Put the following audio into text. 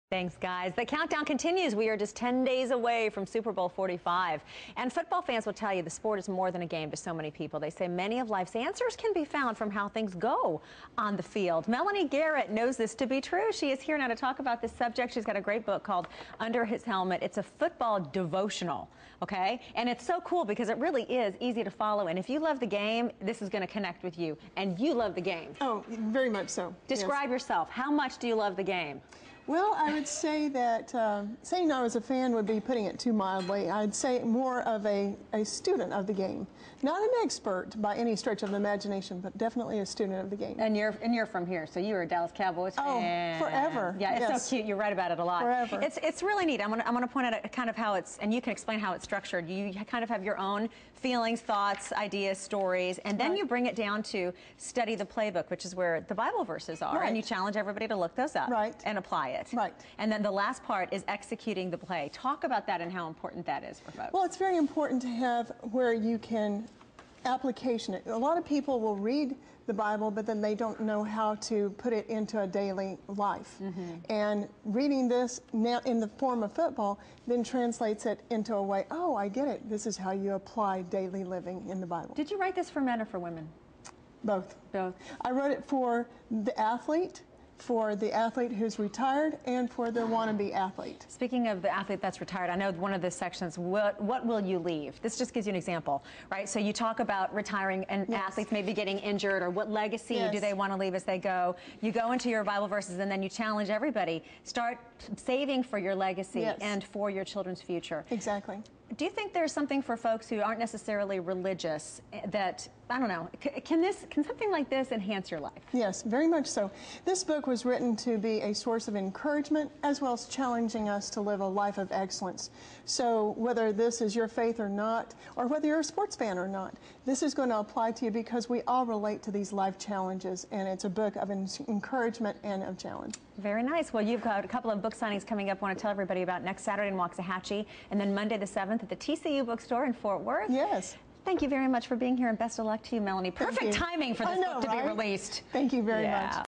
Thanks, guys. The countdown continues. We are just 10 days away from Super Bowl 45. And football fans will tell you the sport is more than a game to so many people. They say many of life's answers can be found from how things go on the field. Melanie Garrett knows this to be true. She is here now to talk about this subject. She's got a great book called Under His Helmet. It's a football devotional, okay? And it's so cool because it really is easy to follow. And if you love the game, this is going to connect with you. And you love the game. Oh, very much so. Describe yourself. How much do you love the game? Well, I would say that saying I was a fan would be putting it too mildly. I'd say more of a student of the game. Not an expert by any stretch of the imagination, but definitely a student of the game. And you're from here, so you were a Dallas Cowboys fan. Oh, forever. Yeah, it's yes. so cute. You write about it a lot. Forever. It's really neat. I'm gonna point out kind of how it's, and you can explain how it's structured. You kind of have your own feelings, thoughts, ideas, stories, and then you bring it down to study the playbook, which is where the Bible verses are, and you challenge everybody to look those up and apply it. Right. And then the last part is executing the play. Talk about that and how important that is for folks. Well, it's very important to have where you can application it. A lot of people will read the Bible, but then they don't know how to put it into a daily life. And reading this now in the form of football then translates it into a way, oh, I get it. This is how you apply daily living in the Bible. Did you write this for men or for women? Both. Both. I wrote it for the athlete who's retired, and for the wannabe athlete. Speaking of the athlete that's retired, I know one of the sections, what will you leave? This just gives you an example, right? So you talk about retiring and athletes maybe getting injured, or what legacy do they want to leave as they go. You go into your Bible verses and then you challenge everybody. Start saving for your legacy and for your children's future. Exactly. Do you think there's something for folks who aren't necessarily religious that, I don't know, can something like this enhance your life? Yes, very much so. This book was written to be a source of encouragement as well as challenging us to live a life of excellence. So whether this is your faith or not, or whether you're a sports fan or not, this is going to apply to you because we all relate to these life challenges, and it's a book of encouragement and of challenge. Very nice. Well, you've got a couple of book signings coming up. I want to tell everybody about next Saturday in Waxahachie, and then Monday the 7th at the TCU bookstore in Fort Worth. Yes. Thank you very much for being here, and best of luck to you, Melanie. Perfect timing for this book to be released. Thank you very much.